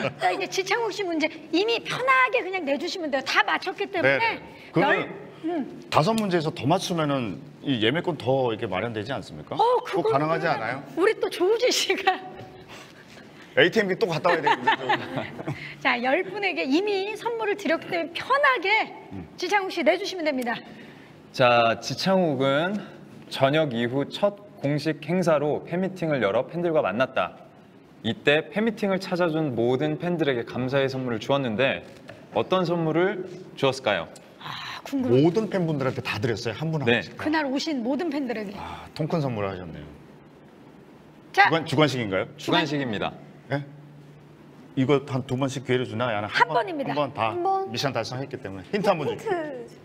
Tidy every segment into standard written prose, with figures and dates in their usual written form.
자, 이제 지창욱 씨 문제 이미 편하게 그냥 내주시면 돼요. 다 맞췄기 때문에. 네. 그러면 5문제에서 더 맞추면은 이 예매권 더 이렇게 마련되지 않습니까? 그거 가능하지 않아요? 우리 또 조우진 씨가 ATM기 또 갔다 와야 되는데. 자, 10분에게 이미 선물을 드렸기 때문에 편하게 지창욱 씨 내주시면 됩니다. 자, 지창욱은 저녁 이후 첫 공식 행사로 팬미팅을 열어 팬들과 만났다. 이때 팬미팅을 찾아준 모든 팬들에게 감사의 선물을 주었는데 어떤 선물을 주었을까요? 아, 궁금해. 모든 팬분들한테 다 드렸어요. 한 분 한 네. 분씩. 그날 오신 모든 팬들에게. 통큰 선물을 하셨네요. 자, 주관식인가요? 주간식입니다. 예? 이거 한 2번씩 기회를 주나? 야는 한 번입니다. 한 번 다 한 번. 미션 달성했기 때문에 힌트 한 번 주세요.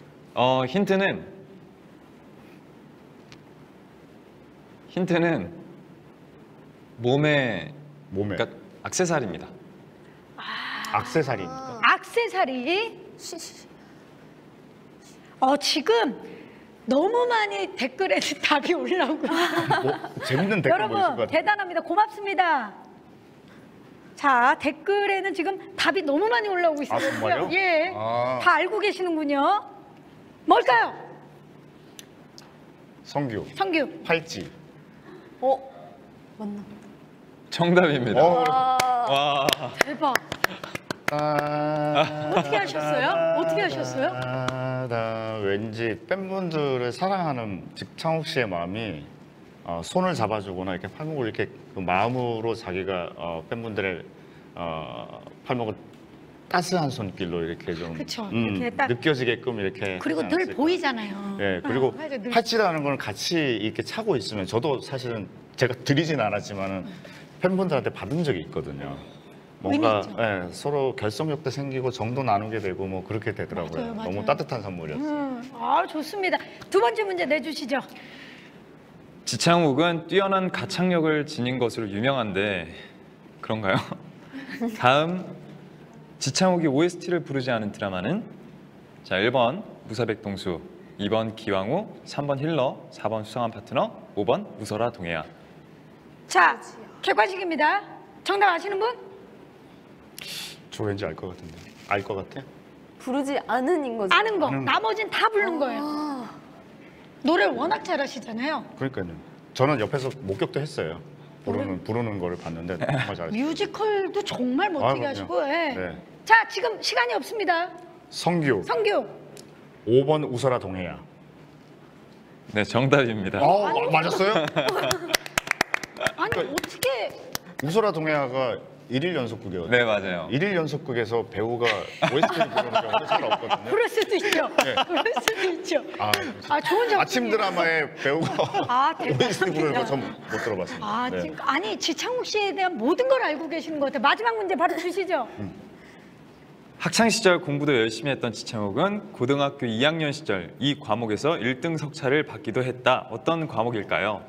힌트는 몸에 몸에 그러니까 액세서리입니다. 액세서리입니다. 액세서리. 지금 너무 많이 댓글에 답이 올라오고 재밌는 댓글 뭐 있을 것 여러분 같아요. 대단합니다. 고맙습니다. 자, 댓글에는 지금 답이 너무 많이 올라오고 있어요. 정말요? 예, 아. 다 알고 계시는군요. 뭘까요? 성규, 성규. 팔찌. 맞나? 정답입니다. 와. 대박. 어떻게 하셨어요? 어떻게 하셨어요? 왠지 팬분들을 사랑하는 지창욱 씨의 마음이 손을 잡아주거나 이렇게 팔목을 이렇게 그 마음으로 자기가 팬분들의 팔목을 따스한 손길로 이렇게 좀 그쵸, 이렇게 딱. 느껴지게끔 이렇게 그리고 하지 늘 않았을까. 보이잖아요. 예, 그리고 맞아, 늘. 팔찌라는 걸 같이 이렇게 차고 있으면 저도 사실은 제가 드리진 않았지만은 팬분들한테 받은 적이 있거든요. 뭔가 의미 있죠. 예, 서로 결속력도 생기고 정도 나누게 되고 뭐 그렇게 되더라고요. 맞아요, 맞아요. 너무 따뜻한 선물이었어요. 좋습니다. 두 번째 문제 내주시죠. 지창욱은 뛰어난 가창력을 지닌 것으로 유명한데 그런가요? 다음 지창욱이 OST를 부르지 않은 드라마는 자 1번 무사백동수, 2번 기왕후, 3번 힐러, 4번 수상한 파트너, 5번 웃어라 동해야. 자, 객관식입니다. 정답 아시는 분? 저 왠지 알 것 같은데. 알 것 같아? 부르지 않은인 거죠? 아는 거. 아는 거. 나머진 다 부른 거예요. 노래를 워낙 잘하시잖아요. 그러니까요. 저는 옆에서 목격도 했어요. 부르는 거를 봤는데 정말 잘했어요. 뮤지컬도 정말 멋지게 그럼요. 하시고. 예. 네. 자, 지금 시간이 없습니다. 성규, 성규. 5번 웃어라 동해야. 네 정답입니다. 맞았어요? 아니, 어떻게. 웃어라 동해야가 1일 연속극이거든요. 네 맞아요. 1일 연속극에서 배우가 OST를 부르는 경우도 잘 없거든요. 그럴 수도 있죠. 네. 그럴 수도 있죠. 좋은 작품. 아침 드라마에 배우가 대박이다. OST 부르는 거 전 못 들어봤습니다. 네. 지금, 아니, 지창욱 씨에 대한 모든 걸 알고 계시는 것 같아요. 마지막 문제 바로 주시죠. 학창 시절 공부도 열심히 했던 지창욱은 고등학교 2학년 시절 이 과목에서 1등 석차를 받기도 했다. 어떤 과목일까요?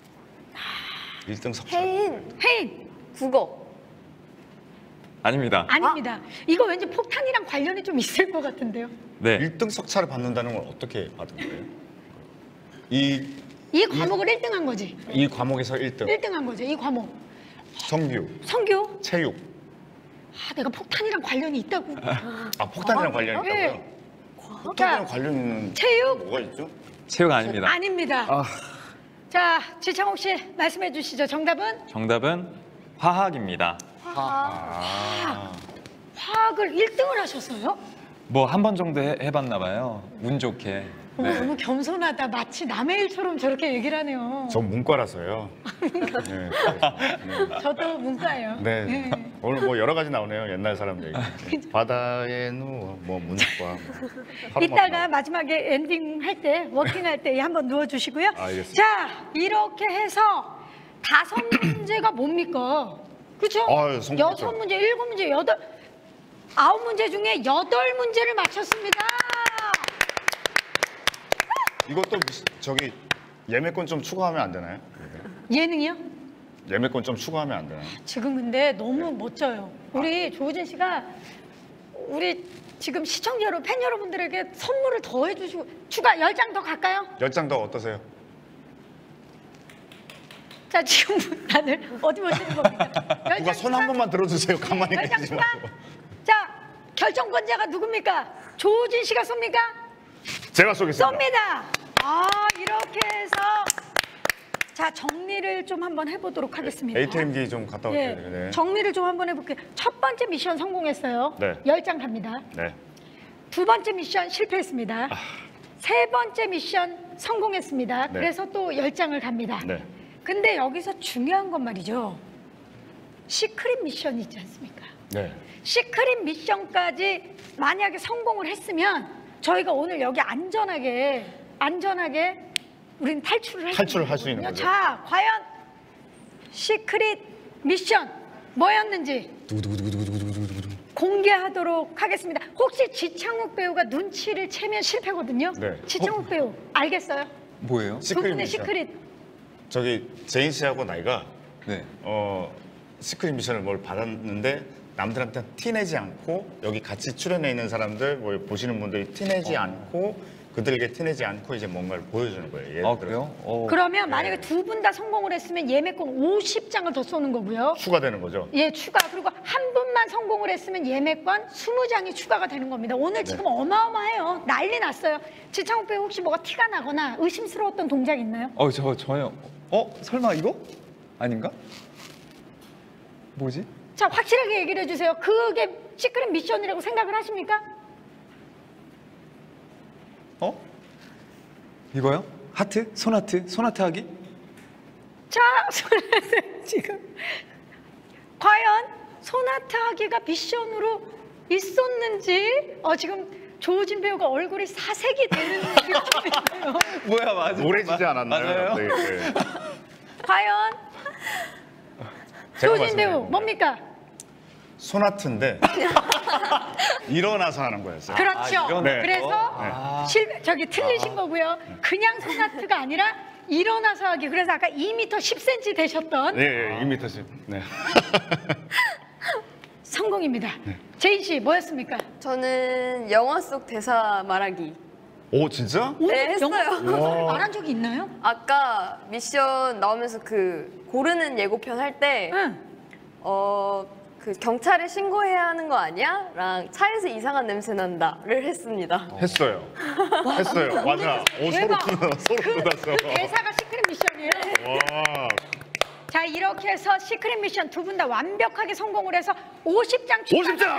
1등 석사. 혜인. 국어. 아닙니다. 아닙니다. 이거 왠지 폭탄이랑 관련이 좀 있을 것 같은데요. 네. 1등 석차를 받는다는 걸 어떻게 받은 거예요? 이 과목을 1등 한 거지. 이 과목에서 1등. 1등 한 거죠. 이 과목. 성규, 성규. 체육. 내가 폭탄이랑 관련이 있다고. 폭탄이랑 관련이 있다고요? 네. 폭탄이랑 자, 관련 있는 체육. 뭐가 있죠? 체육 아닙니다. 아닙니다. 자, 지창욱 씨 말씀해 주시죠. 정답은? 정답은 화학입니다. 화학을 1등을 하셨어요? 뭐 한 번 정도 해봤나 봐요. 운 좋게. 네. 너무 겸손하다. 마치 남의 일처럼 저렇게 얘기를 하네요. 전 문과라서요. 네. 저도 문과예요. 네. 네. 오늘 뭐 여러 가지 나오네요. 옛날 사람들. 바다에 누워 뭐 문과. 뭐. 이따가 마지막에 엔딩 할 때, 워킹 할 때 한번 누워주시고요. 알겠습니다. 자, 이렇게 해서 5문제가 뭡니까? 그렇죠? 성공했죠. 6문제, 7문제, 9문제 중에 8문제를 맞췄습니다. 이것도 저기 예매권 좀 추가하면 안 되나요? 예능이요? 예매권 좀 추가하면 안 되나요? 지금 근데 너무 멋져요. 우리 조우진 씨가 우리 지금 시청자 여러분, 팬 여러분들에게 선물을 더 해주시고 추가 10장 더 갈까요? 10장 더 어떠세요? 자, 지금 다들 어디 보시는 겁니까? 누가 손 한 번만 들어주세요. 가만히 열장 계시지 추가. 말고. 자, 결정권자가 누굽니까? 조우진 씨가 쏩니까? 제가 쏘겠습니다. 쏩니다. 아, 이렇게 해서 자, 정리를 좀 한번 해보도록 하겠습니다. ATM기 좀 갔다 올게요. 예, 네. 정리를 좀 한번 해볼게요. 첫 번째 미션 성공했어요. 네. 10장 갑니다. 네. 두 번째 미션 실패했습니다. 세 번째 미션 성공했습니다. 네. 그래서 또 10장을 갑니다. 네. 근데 여기서 중요한 건 말이죠. 시크릿 미션이 있지 않습니까? 네. 시크릿 미션까지 만약에 성공을 했으면 저희가 오늘 여기 안전하게 우리는 탈출을 할 수 있는 거거든요. 거죠. 자, 과연 시크릿 미션 뭐였는지 공개하도록 하겠습니다. 혹시 지창욱 배우가 눈치를 채면 실패거든요. 네. 지창욱 배우 알겠어요? 뭐예요? 두 분의 미션. 시크릿. 저기 제인 씨하고 나이가 네. 시크릿 미션을 뭘 받았는데 남들한테 티내지 않고 여기 같이 출연해 있는 사람들 뭐 보시는 분들이 티내지 않고 그들에게 티내지 않고 이제 뭔가를 보여주는 거예요. 예를 아 들어서 그래요? 그러면 만약에 두 분 다 성공을 했으면 예매권 50장을 더 쏘는 거고요. 추가되는 거죠. 예, 추가. 그리고 한 분만 성공을 했으면 예매권 20장이 추가가 되는 겁니다. 오늘 지금 어마어마해요. 난리 났어요. 지창욱 배우 혹시 뭐가 티가 나거나 의심스러웠던 동작 있나요? 저요. 설마 이거? 아닌가? 뭐지? 자, 확실하게 얘기를 해주세요. 그게 시크릿 미션이라고 생각을 하십니까? 이거요? 하트? 손하트? 손하트 하기? 자, 지금 과연 소나타 하기가 미션으로 있었는지 지금 조우진 배우가 얼굴이 사색이 되는 느낌이에요. 뭐야 맞아. 오래지지 않았나요? 맞아요. 네, 네. 과연 제가 조우진 배우 말씀드린 뭡니까? 소나트인데 일어나서 하는 거였어요. 그렇죠. 일어나서? 그래서 틀리신 거고요. 그냥 소나트가 아니라 일어나서 하기. 그래서 아까 2m 10cm 되셨던 네, 2m씩. 네. 성공입니다. 제인 씨 뭐였습니까? 저는 영화 속 대사 말하기. 오, 진짜? 오늘 네, 했어요. 영화 말한 적이 있나요? 아까 미션 나오면서 그 고르는 예고편 할 때 응. 그 경찰에 신고해야 하는 거 아니야? 랑 차에서 이상한 냄새 난다를 했습니다. 했어요. 했어요. 맞아. 오, 대박. 소름 돋았어. 그 대사가 시크릿 미션이에요. 와. 자, 이렇게 해서 시크릿 미션 두 분 다 완벽하게 성공을 해서 50장 추가가 50장!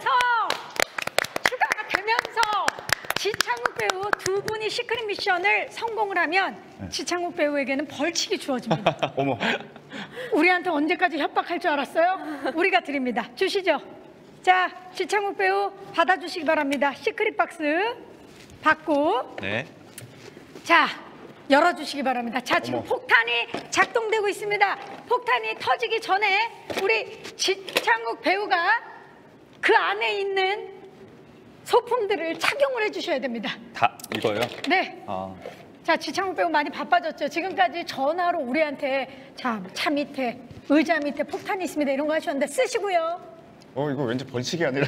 되면서 지창욱 배우 두 분이 시크릿 미션을 성공을 하면 지창욱 배우에게는 벌칙이 주어집니다. 어머. 우리한테 언제까지 협박할 줄 알았어요? 우리가 드립니다. 주시죠. 자, 지창욱 배우 받아주시기 바랍니다. 시크릿 박스 받고 네. 자, 열어주시기 바랍니다. 자, 지금 어머. 폭탄이 작동되고 있습니다. 폭탄이 터지기 전에 우리 지창욱 배우가 그 안에 있는 소품들을 착용을 해주셔야 됩니다. 다 이거요? 네. 자, 지창욱 배우 많이 바빠졌죠. 지금까지 전화로 우리한테 차 밑에, 의자 밑에 폭탄이 있습니다. 이런 거 하셨는데 쓰시고요. 이거 왠지 벌칙이 아니라.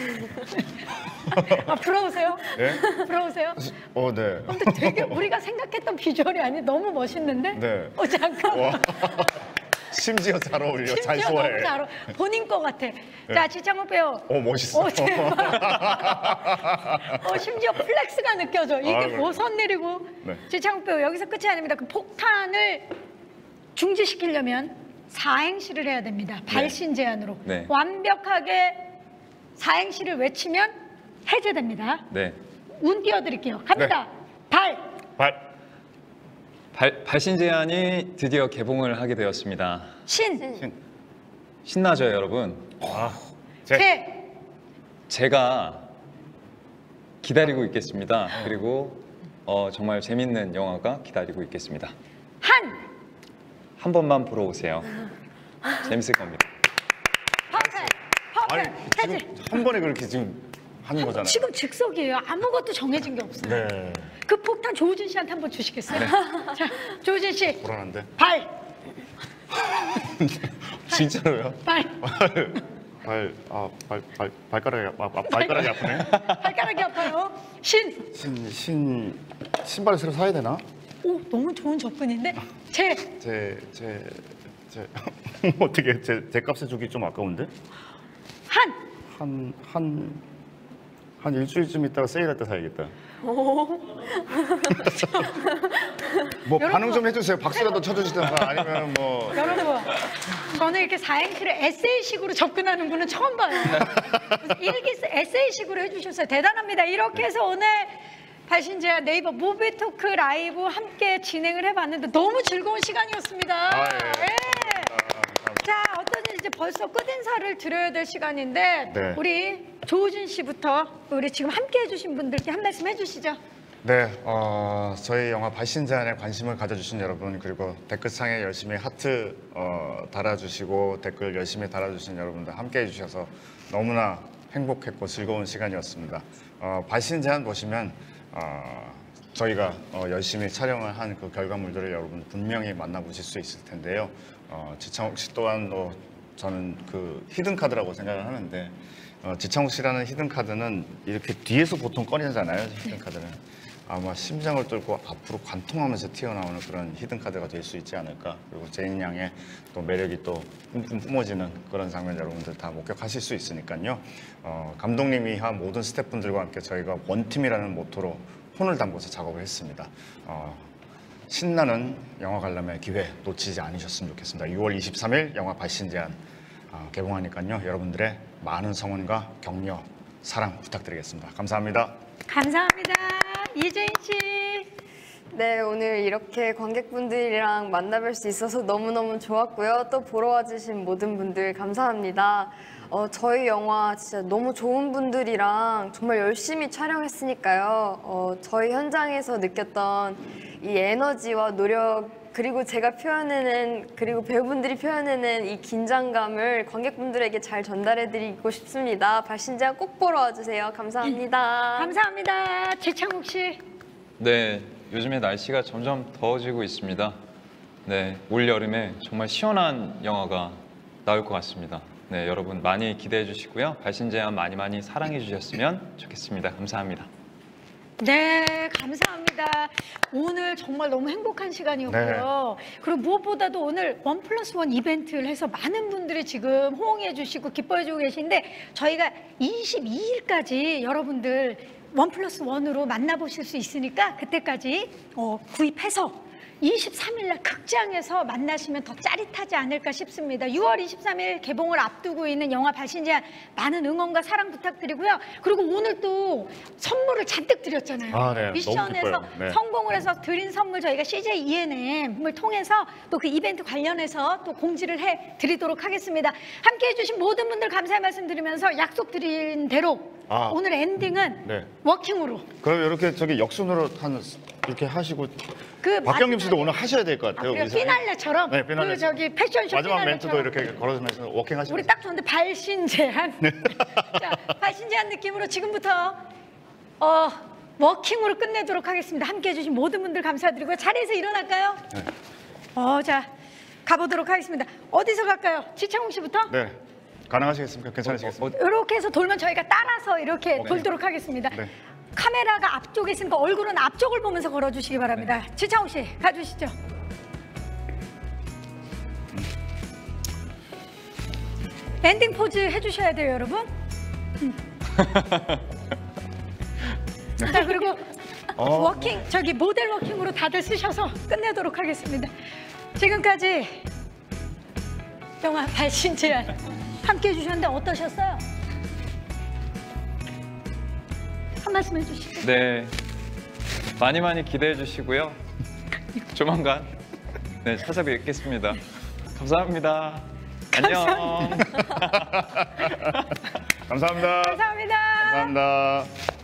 부러우세요? 네? 부러우세요? 네. 근데 되게 우리가 생각했던 비주얼이 아니 너무 멋있는데? 네. 잠깐. 와. 심지어 잘 어울려. 잘 심지어 소화해. 너무 잘 어울려. 본인 거 같아. 자, 지창욱 배우. 멋있어. 대박. 심지어 플렉스가 느껴져. 이게 아이고. 뭐 선내리고. 네. 지창욱 배우 여기서 끝이 아닙니다. 그 폭탄을 중지시키려면 사행시를 해야 됩니다. 발신 제한으로. 네. 완벽하게 사행시를 외치면 해제됩니다. 네. 운 띄워드릴게요. 갑니다. 발. 발신 제한이 드디어 개봉을 하게 되었습니다. 신. 신나죠, 여러분? 개. 제가 기다리고 있겠습니다. 그리고 정말 재밌는 영화가 기다리고 있겠습니다. 한. 한 번만 보러 오세요. 재밌을 겁니다. 아니, 퍼펙트. 해제. 지금 한 번에 그렇게 지금 하는 거잖아요. 지금 즉석이에요. 아무것도 정해진 게 없어요. 네. 그 폭탄 조우진 씨한테 한번 주시겠어요? 자, 조우진 씨. 불안한데. 발. 진짜로요? 발. 발가락이 아프네. 발가락이 아파요. 신. 신발 새로 사야 되나? 오, 너무 좋은 접근인데 제 어떻게 제 값에 주기 좀 아까운데? 한 한 일주일쯤 있다가 세일할 때 사야겠다. 뭐 반응 좀 해주세요. 박수라도 쳐주시던가 아니면 뭐. 여러분, 저는 이렇게 사행시를 에세이식으로 접근하는 분은 처음 봐요. 에세이식으로 해주셨어요. 대단합니다. 이렇게 해서 오늘 발신제야 네이버 무비토크 라이브 함께 진행을 해봤는데 너무 즐거운 시간이었습니다. 예. 자, 어떠니 이제 벌써 끝인사를 드려야 될 시간인데 네. 우리 조우진 씨부터 우리 지금 함께 해주신 분들께 한 말씀 해주시죠. 네, 저희 영화 발신제안에 관심을 가져주신 여러분 그리고 댓글창에 열심히 하트 달아주시고 댓글 열심히 달아주신 여러분들 함께 해주셔서 너무나 행복했고 즐거운 시간이었습니다. 발신제안 보시면 저희가 열심히 촬영을 한 그 결과물들을 여러분 분명히 만나보실 수 있을 텐데요. 지창욱 씨 또한 저는 그 히든 카드라고 생각을 하는데 지창욱 씨라는 히든 카드는 이렇게 뒤에서 보통 꺼내잖아요. 히든 카드는 아마 심장을 뚫고 앞으로 관통하면서 튀어나오는 그런 히든 카드가 될 수 있지 않을까. 그리고 제인 양의 또 매력이 또 뿜뿜 뿜어지는 그런 장면 여러분들 다 목격하실 수 있으니까요. 감독님이 한 모든 스태프분들과 함께 저희가 원팀이라는 모토로 혼을 담고서 작업을 했습니다. 신나는 영화 관람의 기회 놓치지 않으셨으면 좋겠습니다. 6월 23일 영화 발신제안 개봉하니까요. 여러분들의 많은 성원과 격려, 사랑 부탁드리겠습니다. 감사합니다. 감사합니다. 이재인 씨. 네, 오늘 이렇게 관객분들이랑 만나뵐 수 있어서 너무너무 좋았고요. 또 보러 와주신 모든 분들 감사합니다. 저희 영화 진짜 너무 좋은 분들이랑 정말 열심히 촬영했으니까요. 저희 현장에서 느꼈던 이 에너지와 노력 그리고 제가 표현해낸 그리고 배우분들이 표현해낸 이 긴장감을 관객분들에게 잘 전달해드리고 싶습니다. 발신제안 꼭 보러 와주세요. 감사합니다. 감사합니다. 지창욱 씨. 네, 요즘에 날씨가 점점 더워지고 있습니다. 네, 올 여름에 정말 시원한 영화가 나올 것 같습니다. 네, 여러분 많이 기대해 주시고요. 발신제안 많이 사랑해 주셨으면 좋겠습니다. 감사합니다. 네, 감사합니다. 오늘 정말 너무 행복한 시간이었고요. 그리고 무엇보다도 오늘 1+1 이벤트를 해서 많은 분들이 지금 호응해 주시고 기뻐해 주고 계신데 저희가 22일까지 여러분들 1+1으로 만나보실 수 있으니까 그때까지 구입해서 23일 날 극장에서 만나시면 더 짜릿하지 않을까 싶습니다. 6월 23일 개봉을 앞두고 있는 영화 발신제안 많은 응원과 사랑 부탁드리고요. 그리고 오늘 또 선물을 잔뜩 드렸잖아요. 네, 미션에서 너무 기뻐요. 네. 성공을 해서 드린 선물 저희가 CJ ENM을 통해서 또 그 이벤트 관련해서 또 공지를 해드리도록 하겠습니다. 함께해 주신 모든 분들 감사의 말씀 드리면서 약속드린 대로 오늘 엔딩은 네. 워킹으로. 그럼 이렇게 저기 역순으로 이렇게 하시고 그 박경림 씨도 오늘 하셔야 될 것 같아요. 그리고 의상이. 피날레처럼 네, 피날레. 그 저기 패션쇼 마지막 피날레처럼. 멘트도 이렇게 걸어주면서 워킹 하시면 우리 딱 좋은데 발신제한. 자, 발신제한 느낌으로 지금부터 워킹으로 끝내도록 하겠습니다. 함께해 주신 모든 분들 감사드리고요. 자리에서 일어날까요? 네. 자, 가보도록 하겠습니다. 어디서 갈까요? 지창욱 씨부터? 네. 가능하시겠습니까? 괜찮으시겠습니까? 이렇게 해서 돌면 저희가 따라서 이렇게 돌도록 하겠습니다. 네. 카메라가 앞쪽에 있으니까 얼굴은 앞쪽을 보면서 걸어주시기 바랍니다. 지창욱 씨, 가주시죠. 엔딩 포즈 해주셔야 돼요, 여러분. 자, 그리고 워킹, 저기 모델 워킹으로 다들 쓰셔서 끝내도록 하겠습니다. 지금까지 영화 발신제안 함께 해주셨는데 어떠셨어요? 한 말씀 해주시죠. 네, 많이 기대해 주시고요. 조만간 찾아뵙겠습니다. 감사합니다. 안녕. 감사합니다. 감사합니다. 감사합니다.